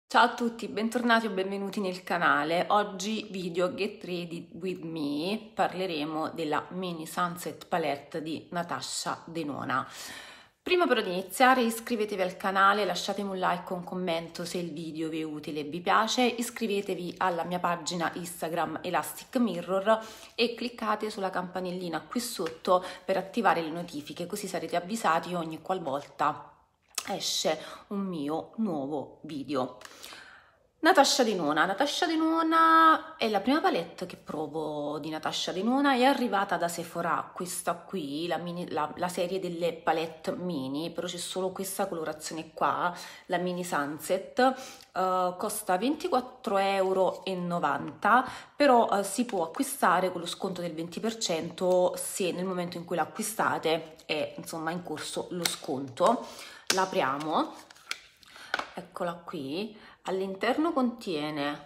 Ciao a tutti, bentornati o benvenuti nel canale. Oggi video Get Ready With Me parleremo della Mini Sunset Palette di Natasha Denona. Prima però di iniziare iscrivetevi al canale, lasciatemi un like o un commento se il video vi è utile e vi piace, iscrivetevi alla mia pagina Instagram Elastic Mirror e cliccate sulla campanellina qui sotto per attivare le notifiche, così sarete avvisati ogni qualvolta esce un mio nuovo video. Natasha Denona è la prima palette che provo di Natasha Denona, è arrivata da Sephora, questa qui, la serie delle palette mini, però c'è solo questa colorazione qua, la Mini Sunset, costa 24,90 €, però si può acquistare con lo sconto del 20% se nel momento in cui l'acquistate è insomma in corso lo sconto. L'apriamo, eccola qui. All'interno contiene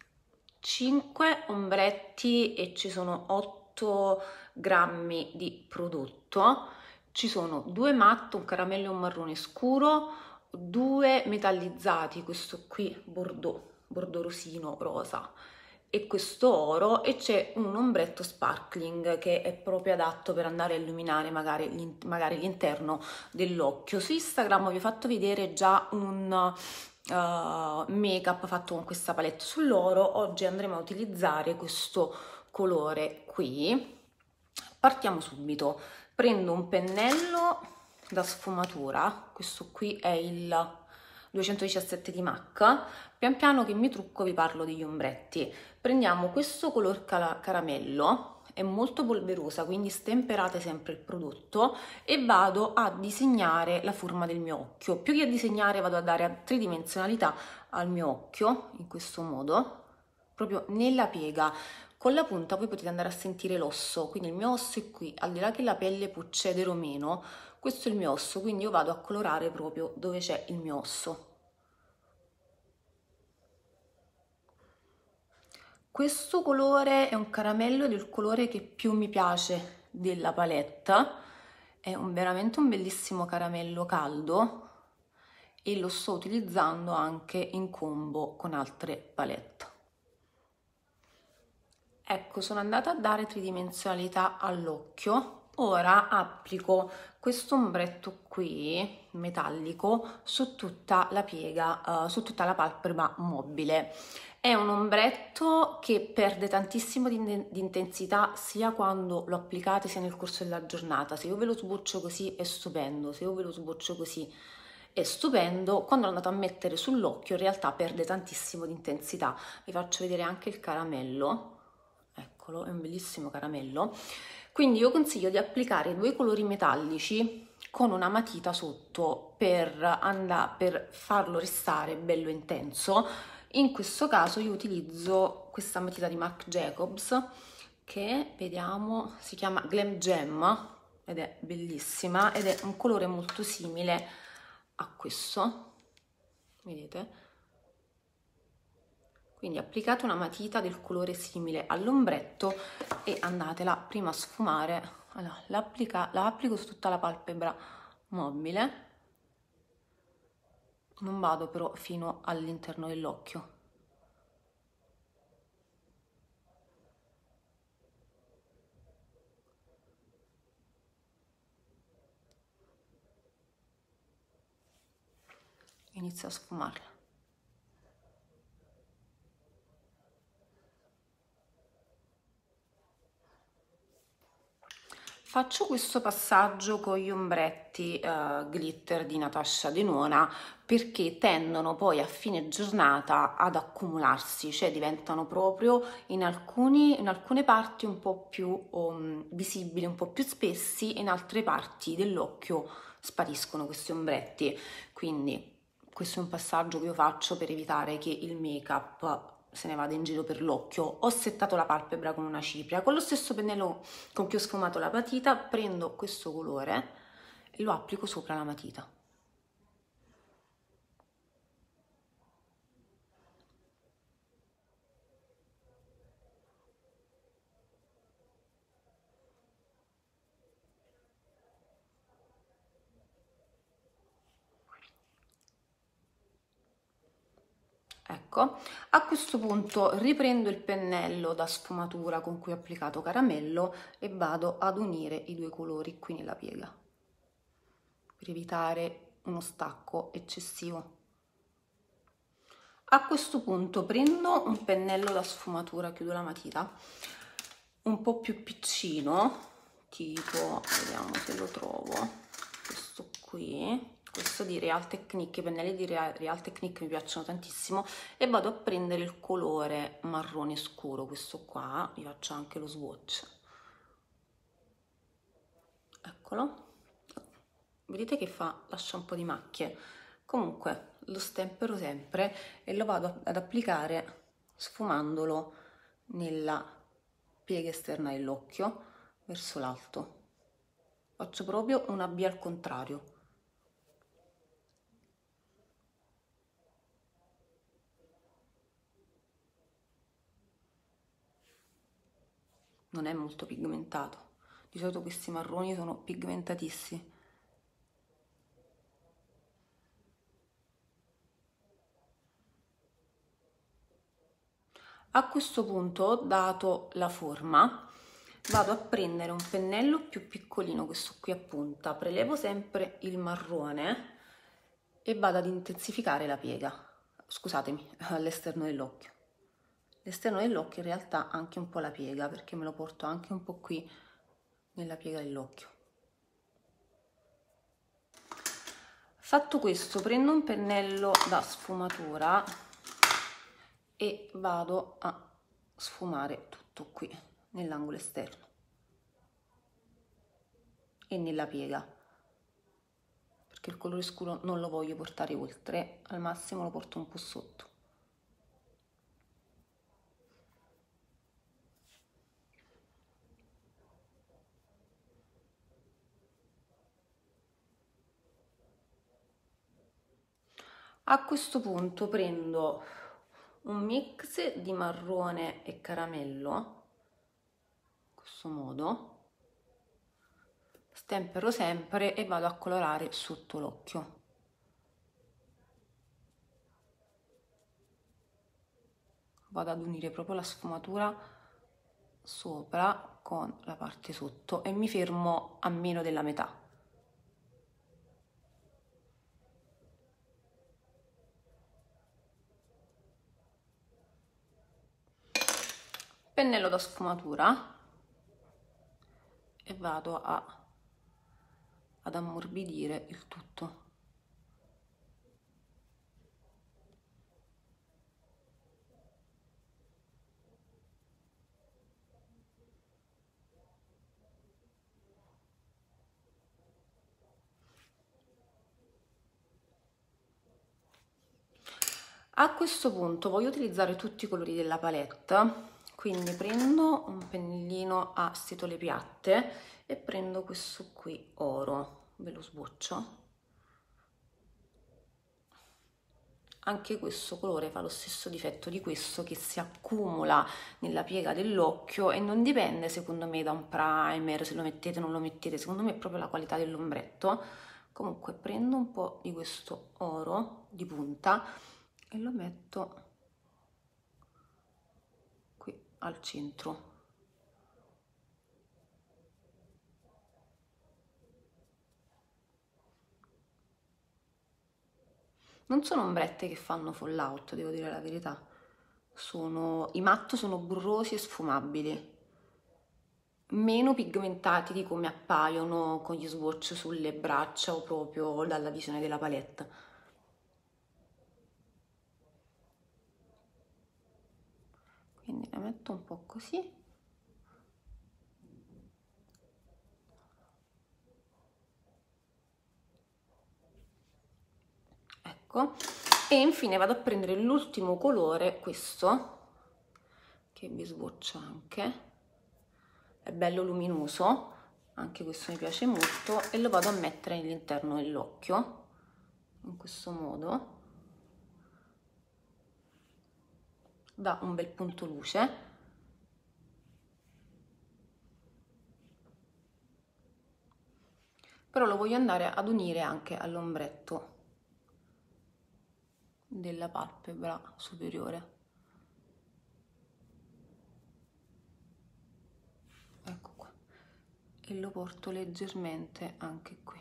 5 ombretti e ci sono 8 grammi di prodotto. Ci sono 2 matte, un caramello e un marrone scuro, 2 metallizzati, questo qui bordeaux rosino rosa e questo oro, e c'è un ombretto sparkling che è proprio adatto per andare a illuminare magari l'interno dell'occhio. Su Instagram vi ho fatto vedere già un make up fatto con questa palette sull'oro. Oggi andremo a utilizzare questo colore qui. Partiamo subito. Prendo un pennello da sfumatura, questo qui è il 217 di MAC. Pian piano che mi trucco vi parlo degli ombretti. Prendiamo questo color caramello, è molto polverosa, quindi stemperate sempre il prodotto, e vado a disegnare la forma del mio occhio. Più che a disegnare vado a dare tridimensionalità al mio occhio, in questo modo, proprio nella piega. Con la punta voi potete andare a sentire l'osso, quindi il mio osso è qui, al di là che la pelle può cedere o meno, questo è il mio osso, quindi io vado a colorare proprio dove c'è il mio osso. Questo colore è un caramello ed è il colore che più mi piace della palette, è veramente un bellissimo caramello caldo e lo sto utilizzando anche in combo con altre palette. Ecco, sono andata a dare tridimensionalità all'occhio. Ora applico questo ombretto qui metallico su tutta la piega, su tutta la palpebra mobile. È un ombretto che perde tantissimo di intensità sia quando lo applicate sia nel corso della giornata. Se io ve lo sboccio così è stupendo, se io ve lo sboccio così è stupendo. Quando lo andate a mettere sull'occhio in realtà perde tantissimo di intensità. Vi faccio vedere anche il caramello. Eccolo, è un bellissimo caramello. Quindi io consiglio di applicare 2 colori metallici con una matita sotto per farlo restare bello intenso. In questo caso io utilizzo questa matita di Marc Jacobs che, vediamo, si chiama Glam Gem ed è bellissima ed è un colore molto simile a questo, vedete? Quindi applicate una matita del colore simile all'ombretto e andatela prima a sfumare. Allora, la applico su tutta la palpebra mobile, non vado però fino all'interno dell'occhio. Inizio a sfumarla. Faccio questo passaggio con gli ombretti glitter di Natasha Denona perché tendono poi a fine giornata ad accumularsi, cioè diventano proprio in alcune parti un po' più visibili, un po' più spessi, e in altre parti dell'occhio spariscono questi ombretti. Quindi questo è un passaggio che io faccio per evitare che il make-up se ne vada in giro per l'occhio. Ho settato la palpebra con una cipria, con lo stesso pennello con cui ho sfumato la matita prendo questo colore e lo applico sopra la matita. Ecco, a questo punto riprendo il pennello da sfumatura con cui ho applicato caramello e vado ad unire i due colori qui nella piega per evitare uno stacco eccessivo. A questo punto prendo un pennello da sfumatura, chiudo la matita, un po' più piccino, tipo, vediamo se lo trovo, questo qui. Questo di Real Technique, i pennelli di Real Technique mi piacciono tantissimo, e vado a prendere il colore marrone scuro, questo qua, vi faccio anche lo swatch, eccolo, vedete che lascia un po' di macchie, comunque lo stempero sempre e lo vado ad applicare sfumandolo nella piega esterna dell'occhio verso l'alto, faccio proprio una B al contrario. Non è molto pigmentato, di solito questi marroni sono pigmentatissimi. A questo punto, dato la forma, vado a prendere un pennello più piccolino, questo qui a punta, prelevo sempre il marrone e vado ad intensificare la piega, scusatemi, all'esterno dell'occhio. L'esterno dell'occhio in realtà anche un po' la piega, perché me lo porto anche un po' qui nella piega dell'occhio. Fatto questo, prendo un pennello da sfumatura e vado a sfumare tutto qui nell'angolo esterno e nella piega, perché il colore scuro non lo voglio portare oltre, al massimo lo porto un po' sotto. A questo punto prendo un mix di marrone e caramello, in questo modo, stempero sempre e vado a colorare sotto l'occhio. Vado ad unire proprio la sfumatura sopra con la parte sotto e mi fermo a meno della metà. Pennello da sfumatura e vado ad ammorbidire il tutto. A questo punto voglio utilizzare tutti i colori della palette, quindi prendo un pennellino a setole piatte e prendo questo qui oro, ve lo sboccio. Anche questo colore fa lo stesso difetto di questo, che si accumula nella piega dell'occhio e non dipende secondo me da un primer, se lo mettete o non lo mettete, secondo me è proprio la qualità dell'ombretto. Comunque prendo un po' di questo oro di punta e lo metto qui al centro. Non sono ombrette che fanno fallout, devo dire la verità. I matte sono burrosi e sfumabili, meno pigmentati di come appaiono con gli swatch sulle braccia o proprio dalla visione della palette. Quindi ne metto un po' così. Ecco, e infine vado a prendere l'ultimo colore, questo, che vi swatcho anche, è bello luminoso, anche questo mi piace molto, e lo vado a mettere all'interno dell'occhio, in questo modo, dà un bel punto luce. Però lo voglio andare ad unire anche all'ombretto della palpebra superiore. Ecco qua, e lo porto leggermente anche qui.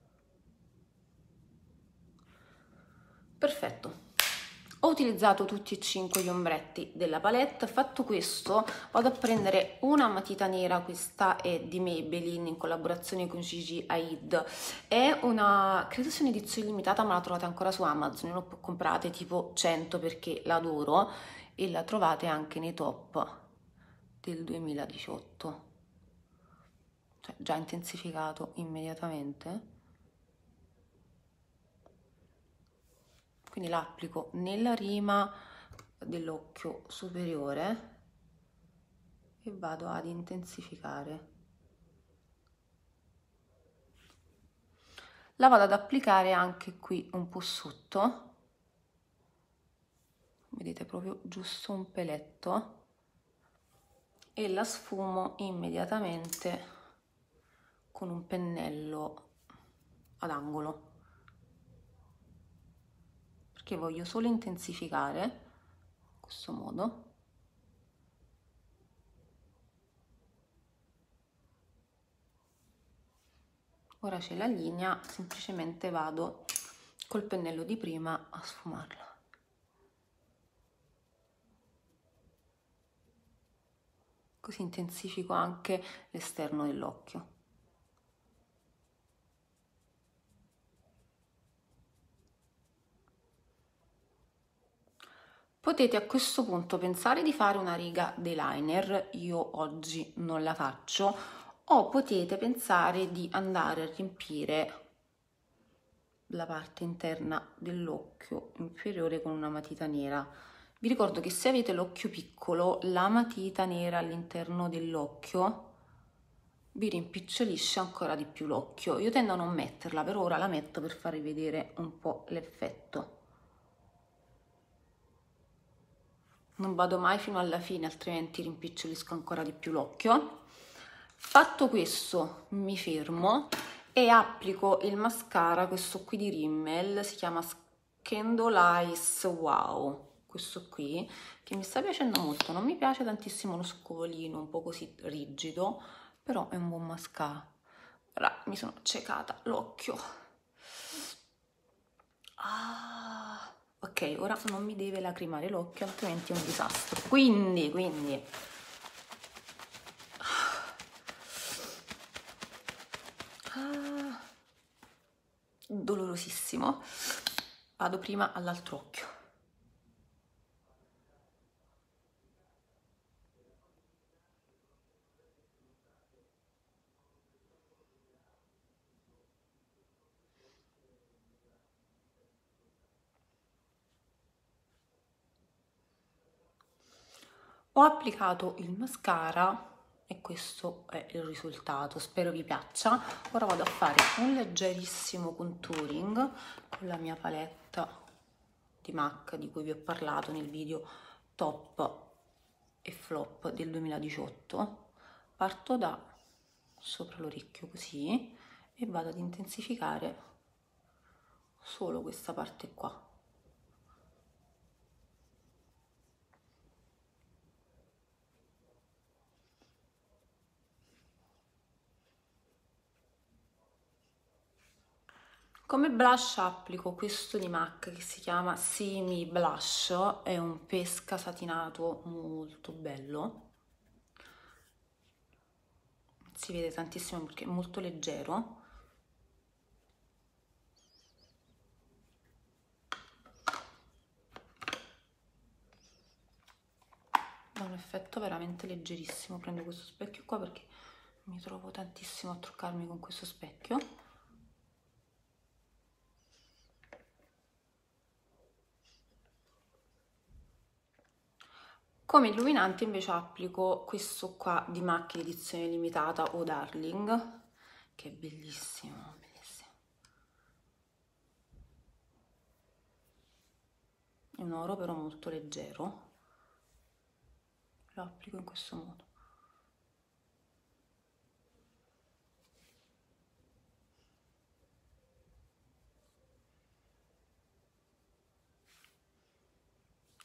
Perfetto. Ho utilizzato tutti e 5 gli ombretti della palette. Fatto questo, vado a prendere una matita nera, questa è di Maybelline in collaborazione con Gigi Hadid. È una, credo sia un'edizione limitata, ma la trovate ancora su Amazon, ne ho comprate tipo 100 perché l'adoro, e la trovate anche nei top del 2018, cioè già intensificato immediatamente. Quindi la applico nella rima dell'occhio superiore e vado ad intensificare. La vado ad applicare anche qui un po' sotto, vedete, proprio giusto un peletto, e la sfumo immediatamente con un pennello ad angolo, perché voglio solo intensificare in questo modo. Ora c'è la linea, semplicemente vado col pennello di prima a sfumarla. Così intensifico anche l'esterno dell'occhio. Potete a questo punto pensare di fare una riga d'eyeliner, io oggi non la faccio, o potete pensare di andare a riempire la parte interna dell'occhio inferiore con una matita nera. Vi ricordo che se avete l'occhio piccolo, la matita nera all'interno dell'occhio vi rimpicciolisce ancora di più l'occhio. Io tendo a non metterla, per ora la metto per farvi vedere un po' l'effetto. Non vado mai fino alla fine, altrimenti rimpicciolisco ancora di più l'occhio. Fatto questo, mi fermo e applico il mascara, questo qui di Rimmel, si chiama Candle Eyes Wow, questo qui, che mi sta piacendo molto. Non mi piace tantissimo lo scovolino, un po' così rigido, però è un buon mascara. Ora mi sono accecata l'occhio. Ok, ora non mi deve lacrimare l'occhio, altrimenti è un disastro. Quindi dolorosissimo. Vado prima all'altro occhio. Ho applicato il mascara e questo è il risultato, spero vi piaccia. Ora vado a fare un leggerissimo contouring con la mia palette di MAC di cui vi ho parlato nel video top e flop del 2018. Parto da sopra l'orecchio così e vado ad intensificare solo questa parte qua. Come blush applico questo di MAC che si chiama See Me Blush, è un pesca satinato molto bello, si vede tantissimo perché è molto leggero. Ha un effetto veramente leggerissimo. Prendo questo specchio qua perché mi trovo tantissimo a truccarmi con questo specchio. Come illuminante invece applico questo qua di MAC edizione limitata o Darling, che è bellissimo, bellissimo. È un oro però molto leggero. Lo applico in questo modo.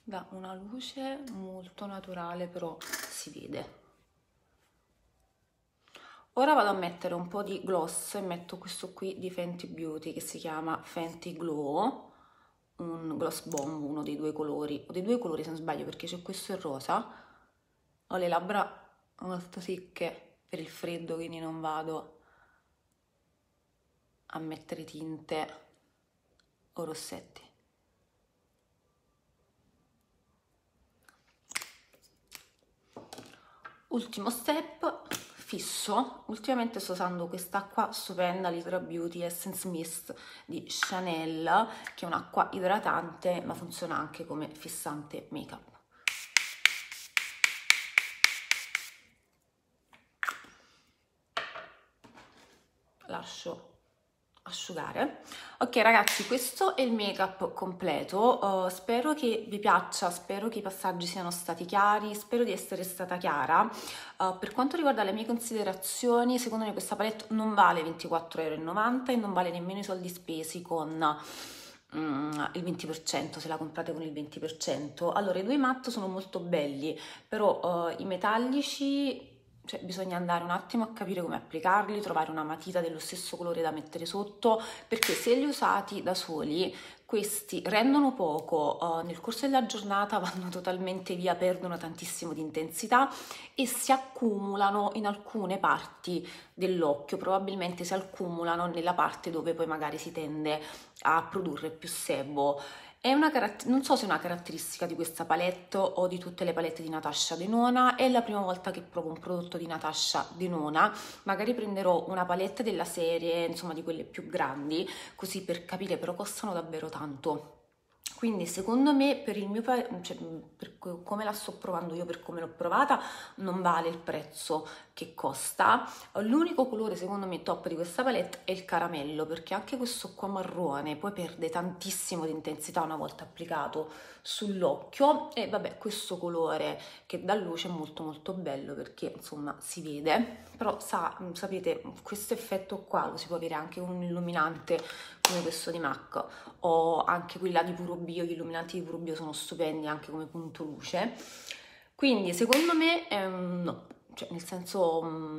dà una luce molto naturale, però si vede. Ora vado a mettere un po' di gloss e metto questo qui di Fenty Beauty che si chiama Fenty Glow, un gloss bomb, uno dei due colori, o dei due colori se non sbaglio, perché c'è questo e rosa. Ho le labbra molto secche per il freddo, quindi non vado a mettere tinte o rossetti. Ultimo step, fisso. Ultimamente sto usando quest'acqua stupenda, l'Hydra Beauty Essence Mist di Chanel, che è un'acqua idratante ma funziona anche come fissante make-up. Lascio asciugare. Ok ragazzi, questo è il make up completo. Spero che vi piaccia, spero che i passaggi siano stati chiari, spero di essere stata chiara. Per quanto riguarda le mie considerazioni, secondo me questa palette non vale 24,90 € e non vale nemmeno i soldi spesi con il 20%, se la comprate con il 20%. Allora, i due matte sono molto belli, però i metallici, cioè bisogna andare un attimo a capire come applicarli, trovare una matita dello stesso colore da mettere sotto, perché se li usati da soli questi rendono poco, nel corso della giornata vanno totalmente via, perdono tantissimo di intensità e si accumulano in alcune parti dell'occhio, probabilmente si accumulano nella parte dove poi magari si tende a produrre più sebo. Non so se è una caratteristica di questa palette o di tutte le palette di Natasha Denona, è la prima volta che provo un prodotto di Natasha Denona, magari prenderò una palette della serie, insomma di quelle più grandi, così per capire, però costano davvero tanto. Quindi secondo me per il mio cioè, per come la sto provando io, per come l'ho provata, non vale il prezzo che costa. L'unico colore secondo me top di questa palette è il caramello, perché anche questo qua marrone poi perde tantissimo di intensità una volta applicato sull'occhio, e vabbè questo colore che dà luce è molto molto bello perché insomma si vede, però sapete questo effetto qua lo si può avere anche con un illuminante come questo di MAC, o anche quelli là di Puro Bio, gli illuminanti di Puro Bio sono stupendi anche come punto luce. Quindi secondo me no, cioè nel senso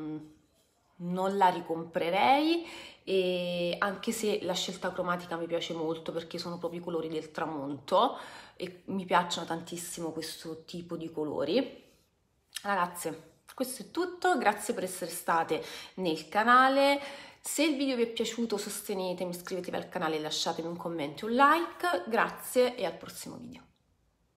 non la ricomprerei, e anche se la scelta cromatica mi piace molto perché sono proprio i colori del tramonto e mi piacciono tantissimo questo tipo di colori. Ragazze, questo è tutto, grazie per essere state nel canale. Se il video vi è piaciuto sostenetemi, iscrivetevi al canale e lasciatemi un commento e un like. Grazie e al prossimo video.